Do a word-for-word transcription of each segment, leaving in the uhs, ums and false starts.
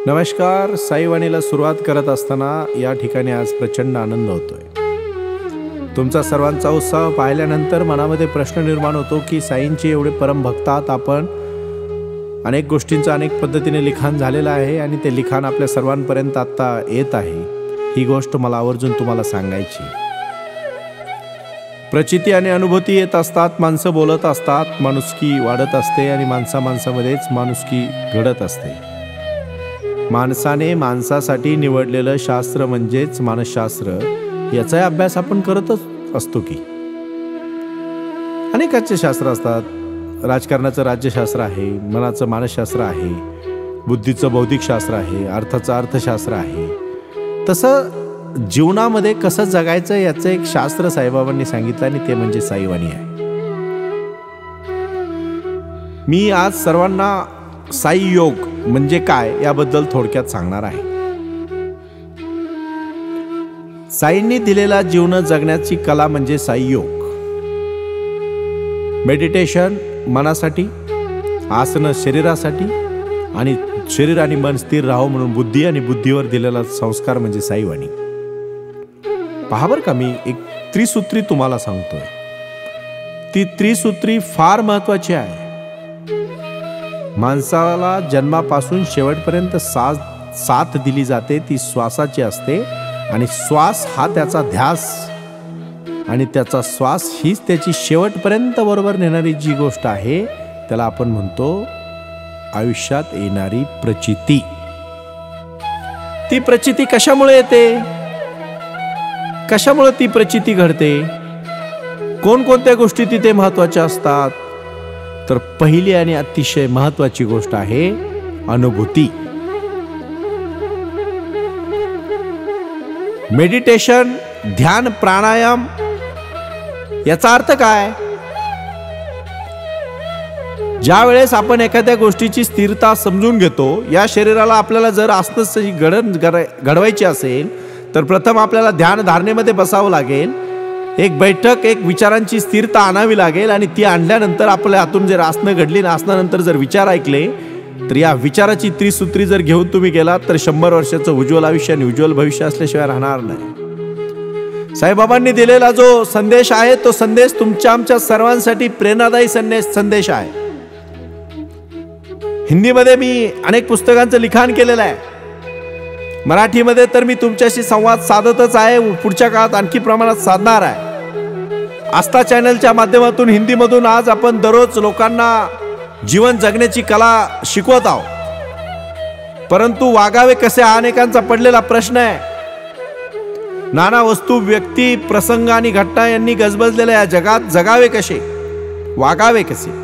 नमस्कार. साईवाणीला सुरुवात करत असताना या ठिकाणी आज प्रचंड आनंद होतोय. तुमचा सर्वांचा उत्साह पाहिल्यानंतर मनामध्ये प्रश्न निर्माण होतो की साईंचे एवढे परमभक्त आहात आपण. अनेक गोष्टींचं अनेक पद्धतीने लिखाण झालेलं आहे आणि ते लिखाण आपल्या सर्वांपर्यंत आत्ता येत आहे. ही गोष्ट मला आवर्जून तुम्हाला सांगायची. प्रचिती आणि अनुभूती येत असतात, माणसं बोलत असतात, माणुसकी वाढत असते आणि माणसा माणसामध्येच माणुसकी घडत असते. माणसाने माणसासाठी निवडलेलं शास्त्र म्हणजेच मानसशास्त्र, याचा अभ्यास आपण करतच असतो की. अनेकाचे शास्त्र असतात. राजकारणाचं राज्यशास्त्र आहे, मनाचं मानसशास्त्र आहे, बुद्धीचं बौद्धिक शास्त्र आहे, अर्थाचं अर्थशास्त्र आहे. तसं जीवनामध्ये कसं जगायचं याचं एक शास्त्र साईबाबांनी सांगितलं आणि ते म्हणजे साईवाणी आहे. मी आज सर्वांना साई योग म्हणजे काय याबद्दल थोडक्यात सांगणार आहे. साईंनी दिलेला जीवन जगण्याची कला म्हणजे साई योग. मेडिटेशन मनासाठी, आसन शरीरासाठी आणि शरीर आणि मन स्थिर राहावं म्हणून बुद्धी आणि बुद्धीवर दिलेला संस्कार म्हणजे साईवाणी. पहा बरं का, मी एक त्रिसूत्री तुम्हाला सांगतोय. ती त्रिसूत्री फार महत्वाची आहे. माणसाला जन्मापासून शेवटपर्यंत साथ साथ दिली जाते, ती श्वासाची असते आणि श्वास हा त्याचा ध्यास आणि त्याचा श्वास हीच त्याची शेवटपर्यंत बरोबर नेणारी जी गोष्ट आहे त्याला आपण म्हणतो आयुष्यात येणारी प्रचिती. ती प्रचिती कशामुळे येते, कशामुळे ती प्रचिती घडते, कोणकोणत्या गोष्टी तिथे महत्वाच्या असतात? तर पहिली आणि अतिशय महत्वाची गोष्ट आहे अनुभूती. मेडिटेशन, ध्यान, प्राणायाम याचा अर्थ काय? ज्या वेळेस आपण एखाद्या गोष्टीची स्थिरता समजून घेतो, या शरीराला आपल्याला जर आसनच घडण घडवायची असेल तर प्रथम आपल्याला ध्यान धारणेमध्ये बसावं लागेल. एक बैठक, एक विचारांची स्थिरता आणावी लागेल आणि ती आणल्यानंतर आपल्या हातून जर आसनं घडली आणि आसनानंतर जर विचार ऐकले तर या विचाराची त्रिसूत्री जर घेऊन तुम्ही गेलात तर शंभर वर्षाचं उज्ज्वल आयुष्य आणि उज्ज्वल भविष्य असल्याशिवाय राहणार नाही. साईबाबांनी दिलेला जो संदेश आहे तो संदेश तुमच्या आमच्या सर्वांसाठी प्रेरणादायी संदेश संदेश आहे. हिंदीमध्ये मी अनेक पुस्तकांचं लिखाण केलेलं आहे. मराठीमध्ये तर मी तुमच्याशी संवाद साधतच आहे, पुढच्या काळात आणखी प्रमाणात साधणार आहे. आस्था चॅनलच्या माध्यमातून हिंदीमधून आज आपण दररोज लोकांना जीवन जगण्याची कला शिकवत आहोत. परंतु वागावे कसे हा अनेकांचा पडलेला प्रश्न आहे. नाना वस्तू, व्यक्ती, प्रसंग आणि घटना यांनी गजबजलेल्या या जगात जगावे कसे, वागावे कसे,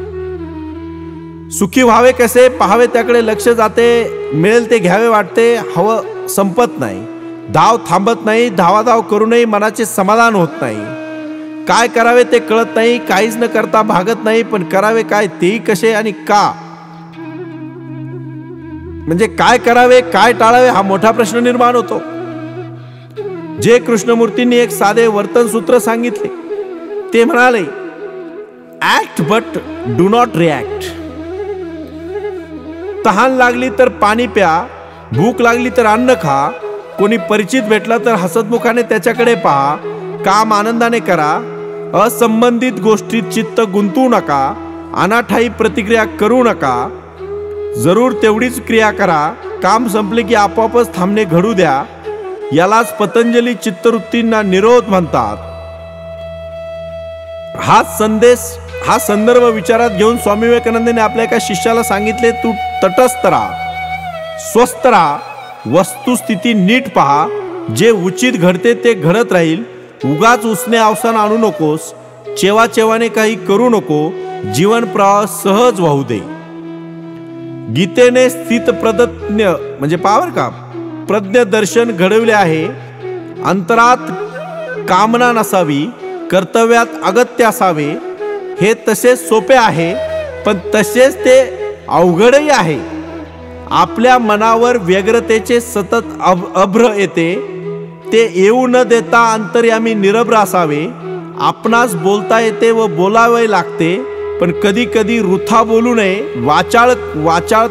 सुखी व्हावे कसे, पाहावे त्याकडे लक्ष जाते, मिळेल ते घ्यावे वाटते, हवं संपत नाही, धाव थांबत नाही, धावाधाव करूनही मनाचे समाधान होत नाही, काय करावे ते कळत नाही, काहीच न करता भागत नाही, पण करावे काय तेही कसे आणि का, म्हणजे काय करावे काय टाळावे हा मोठा प्रश्न निर्माण होतो. जे कृष्णमूर्तींनी एक साधे वर्तन सूत्र सांगितले ते म्हणाले, act but do not react. तहान लागली तर पाणी प्या, भूक लागली तर अन्न खा, कोणी परिचित भेटला तर हसतमुखाने त्याच्याकडे पहा, काम आनंदाने करा, असंबंधित गोष्टीत चित्त गुंतवू नका, अनाठाई प्रतिक्रिया करू नका, जरूर तेवढीच क्रिया करा, काम संपले की आपोआपच थांबणे घडू द्या. यालाच पतंजली चित्तवृत्तींना निरोध म्हणतात. हा संदेश, हा संदर्भ विचारात घेऊन स्वामी विवेकानंदांनी आपल्या एका शिष्याला सांगितले, तू तटस्थ राहा, स्वस्थ राहा, वस्तुस्थिती नीट पहा, जे उचित घडते ते घडत राहील, उगाच उसने अवसान आणू नकोस, चेवा चेवाने काही करू नको, जीवन प्रवाह सहज वाहू दे. गीतेने स्थित प्रज्ञ म्हणजे पावर का प्रज्ञ दर्शन घडविले आहे. अंतरात कामना नसावी, कर्तव्यात अगत्य असावे. हे तसेच सोपे आहे पण तसेच ते अवघडही आहे. आपल्या मनावर व्यग्रतेचे सतत अभ्र येते, ते येऊ न देता अंतर्यामी निरभ्र असावे. आपणास बोलता येते व बोलावे लागते, पण कधी कधी वृथा बोलू नये. वाचाळ वाचाळता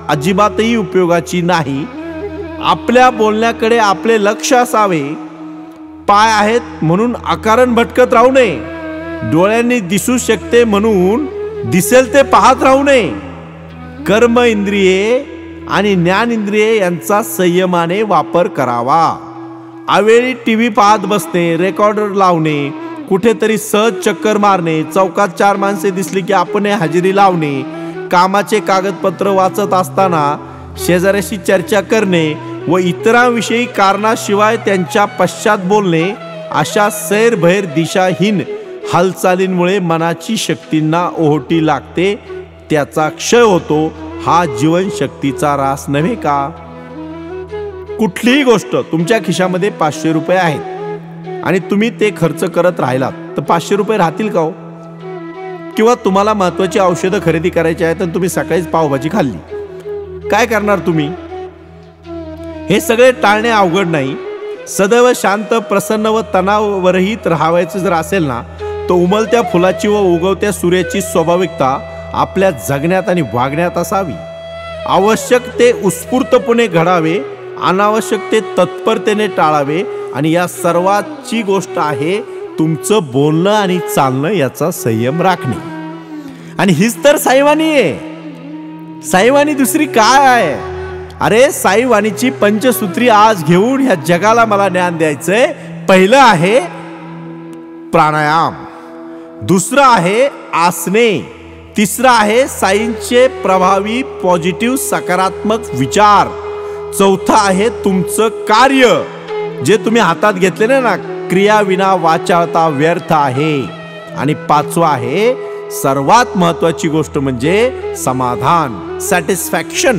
अजिबातही उपयोगाची नाही. आपल्या बोलण्याकडे आपले लक्ष असावे. पाय आहेत म्हणून अकारण भटकत राहू नये. डोळ्यांनी दिसू शकते म्हणून दिसेल ते पाहत राहू नये. कर्म इंद्रिये आणि ज्ञान इंद्रिये यांचा संयमाने वापर करावा. अवेळी टीव्ही पाहत बसणे, रेकॉर्डर लावणे, कुठेतरी सहज चक्कर मारणे, चौकात चार माणसे दिसली की आपण हजेरी लावणे, कामाचे कागदपत्र वाचत असताना शेजाऱ्याशी चर्चा करणे व इतरांविषयी कारणाशिवाय त्यांच्या पश्चात बोलणे, अशा सैरभैर दिशाहीन हालचालींमुळे मनाची शक्तींना ओहोटी लागते, त्याचा क्षय होतो. हा जीवनशक्तीचा रास नव्हे का? कुठलीही गोष्ट, तुमच्या खिशामध्ये पाचशे रुपये आहेत आणि तुम्ही ते खर्च करत राहिलात तर पाचशे रुपये राहतील का हो? किंवा तुम्हाला महत्वाची औषधं खरेदी करायची आहेत आणि तुम्ही सकाळीच पावभाजी खाल्ली, काय करणार तुम्ही? हे सगळे टाळणे अवघड नाही. सदैव शांत, प्रसन्न व तणावरहित राहायचं जर असेल ना, तर उमलत्या फुलाची व उगवत्या सूर्याची स्वाभाविकता आपल्या जगण्यात आणि वागण्यात असावी. आवश्यक ते उत्स्फूर्तपणे घडावे, अनावश्यक ते तत्परतेने टाळावे. आणि या सर्वाची गोष्ट आहे तुमचं बोलणं आणि चालणं याचा संयम राखणे. आणि हीच तर साईवाणी आहे. साईवाणी दुसरी काय आहे? अरे साईवाणीची पंचसूत्री आज घेऊन ह्या जगाला मला ज्ञान द्यायचंय. पहिलं आहे प्राणायाम, दुसरं आहे आसने, तिसरं आहे साईंचे प्रभावी पॉझिटिव्ह सकारात्मक विचार, चौथं आहे तुमचं कार्य जे तुम्ही हातात घेतले ना, क्रिया विना वाचाळता व्यर्थ आहे. आणि पाचवं आहे सर्वात महत्वाची गोष्ट म्हणजे समाधान, सॅटिस्फॅक्शन.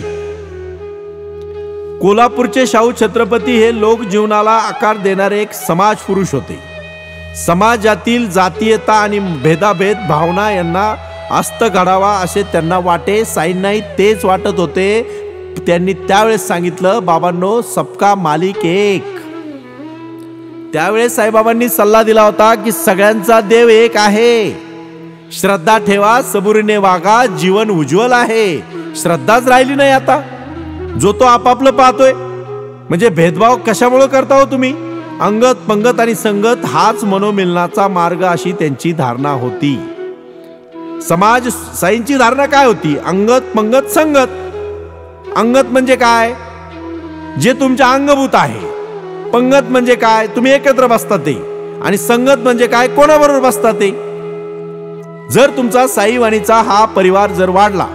कोल्हापूरचे शाहू छत्रपती हे लोक जीवनाला आकार देणारे एक समाज पुरुष होते. समाजातील जातीयता आणि भेदाभेद भावना यांना अस्त घडावा असे त्यांना वाटे. साईंनाही तेच वाटत होते. त्यांनी त्यावेळेस सांगितलं, बाबांनो सबका मालिक एक. त्यावेळेस साईबाबांनी सल्ला दिला होता की सगळ्यांचा देव एक आहे. श्रद्धा ठेवा, सबुरीने वागा, जीवन उज्ज्वल आहे. श्रद्धाच राहिली नाही आता. जो तो आपापलं पाहतोय. म्हणजे भेदभाव कशामुळे करता हो तुम्ही? अंगत पंगत आणि संगत हाच मनोमिलनाचा मार्ग अशी त्यांची धारणा होती. समाज साईंची धारणा काय होती? अंगत पंगत संगत. अंगत म्हणजे काय? जे तुमच्या अंगभूत आहे. पंगत म्हणजे काय? तुम्ही एकत्र बसता ते. आणि संगत म्हणजे काय? कोणाबरोबर बसता ते. जर तुमचा साईवाणीचा हा परिवार जर वाढला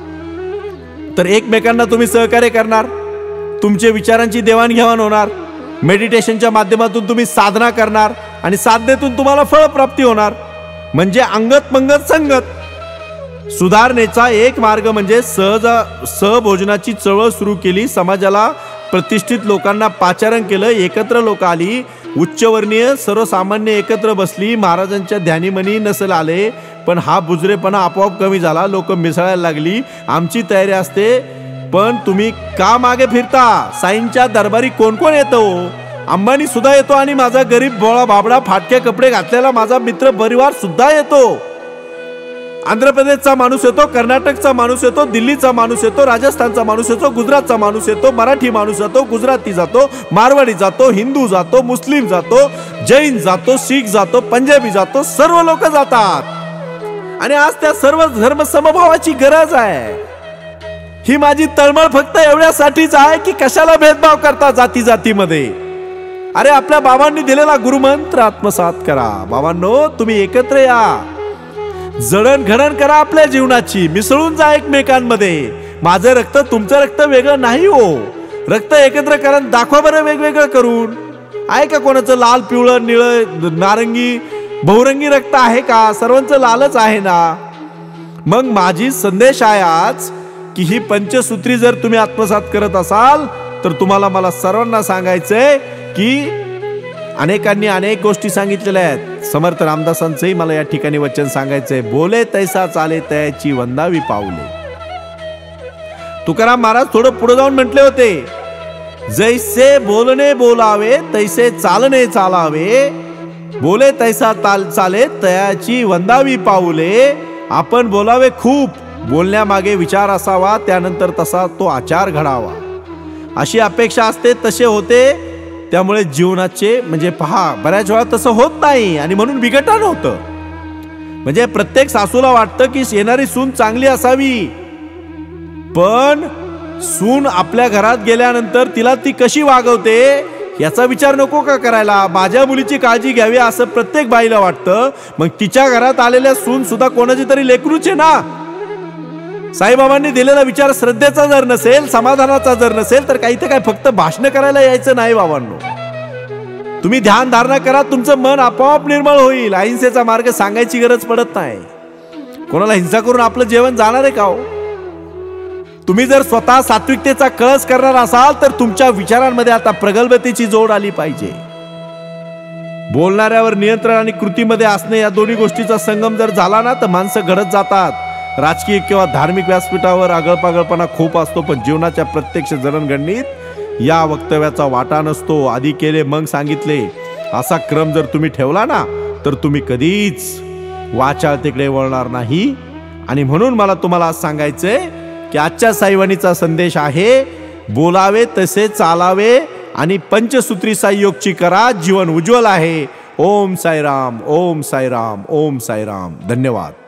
तर एकमेकांना तुम्ही सहकार्य करणार, तुमच्या विचारांची देवाणघेवाण होणार, मेडिटेशनच्या माध्यमातून तुम्ही साधना करणार आणि साधनेतून तुम्हाला फळप्राप्ती होणार. म्हणजे अंगत पंगत संगत. सुधारणेचा एक मार्ग म्हणजे सहज सहभोजनाची चळवळ सुरू केली. समाजाला प्रतिष्ठित लोकांना पाचारण केलं. एकत्र लोक आली. उच्चवर्णीय सर्वसामान्य एकत्र बसली. महाराजांच्या ध्यानीमनी नसल आले, पण हा बुजरेपणा आपोआप कमी झाला. लोक मिसळायला लागली. आमची तयारी असते, पण तुम्ही का मागे फिरता? साईंच्या दरबारी कोण कोण येतो? अंबानी सुद्धा येतो आणि माझा गरीब भोळा बाबडा फाटके कपडे घातलेला माझा मित्र परिवार सुद्धा येतो. आंध्र प्रदेशचा माणूस येतो, कर्नाटकचा माणूस येतो, दिल्लीचा माणूस येतो, राजस्थानचा माणूस येतो, गुजरातचा माणूस येतो, मराठी माणूस जातो, गुजराती जातो, मारवाडी जातो, हिंदू जातो, मुस्लिम जातो, जैन जातो, शीख जातो, पंजाबी जातो, सर्व लोक जातात. आणि आज त्या सर्व धर्म समभावाची गरज आहे. ही माझी तळमळ फक्त एवढ्यासाठीच आहे की कशाला भेदभाव करता जाती जातीमध्ये. अरे आपल्या बाबांनी दिलेला गुरुमंत्र आत्मसात करा. बाबांनो तुम्ही एकत्र या, जडणघडण करा आपल्या जीवनाची, मिसळून जा एकमेकांमध्ये. माझं रक्त तुमचं रक्त वेगळं नाही हो. रक्त एकत्र करा, दाखवा बरं वेगवेगळं करून. आहे का कोणाचं लाल पिवळं निळं नारंगी बहुरंगी रक्त आहे का? सर्वांचं लालच आहे ना. मग माझी संदेश आहे आज की ही पंचसूत्री जर तुम्ही आत्मसात करत असाल तर तुम्हाला मला सर्वांना सांगायचंय की अनेकांनी अनेक गोष्टी सांगितलेल्या आहेत. समर्थ रामदासांचंही मला या ठिकाणी वचन सांगायचंय, बोले तैसा चाले तयाची वंदावी पाऊले. तुकाराम महाराज थोडं पुढे जाऊन म्हटले होते, जैसे बोलणे बोलावे तैसे चालणे चालावे, बोले तैसा ताल चाले तयाची वंदावी पाऊले. आपण बोलावे खूप, बोलण्यामागे विचार असावा, त्यानंतर तसा तो आचार घडावा अशी अपेक्षा असते, तसे होते. त्यामुळे जीवनाचे म्हणजे पहा बऱ्याच वेळा तसं होत नाही आणि म्हणून विघटन होतं. म्हणजे प्रत्येक सासूला वाटतं की येणारी सून चांगली असावी, पण सून आपल्या घरात गेल्यानंतर तिला ती कशी वागवते याचा विचार नको का करायला? माझ्या मुलीची काळजी घ्यावी असं प्रत्येक बाईला वाटतं. मग तिच्या घरात आलेल्या सून सुद्धा कोणाची तरी लेकरूच आहे ना. साईबाबांनी दिलेला विचार श्रद्धेचा जर नसेल, समाधानाचा जर नसेल, तर काही तर काय फक्त भाषण करायला यायचं नाही बाबांनो. तुम्ही ध्यान धारणा करा, तुमचं मन आपोआप निर्मळ होईल. अहिंसेचा मार्ग सांगायची गरज पडत नाही. कोणाला हिंसा करून आपलं जेवण जाणार आहे का हो? तुम्ही जर स्वतः सात्विकतेचा कळस करणार असाल तर तुमच्या विचारांमध्ये आता प्रगल्भतेची जोड आली पाहिजे. बोलणाऱ्यावर नियंत्रण आणि कृतीमध्ये असणे या दोन्ही गोष्टीचा संगम जर झाला ना तर माणसं घडत जातात. राजकीय किंवा धार्मिक व्यासपीठावर आगळपागळपणा खूप असतो, पण जीवनाच्या प्रत्यक्ष जडणघडणीत या वक्तव्याचा वाटा नसतो. आधी केले मग सांगितले असा क्रम जर तुम्ही ठेवला ना तर तुम्ही कधीच वाचाळतेकडे वळणार नाही. आणि म्हणून मला तुम्हाला सांगायचंय की आजच्या साईवाणीचा संदेश आहे, बोलावे तसे चालावे आणि पंचसूत्री साईयोगची करा, जीवन उज्ज्वल आहे. ओम साईराम, ओम साईराम, ओम साईराम. धन्यवाद.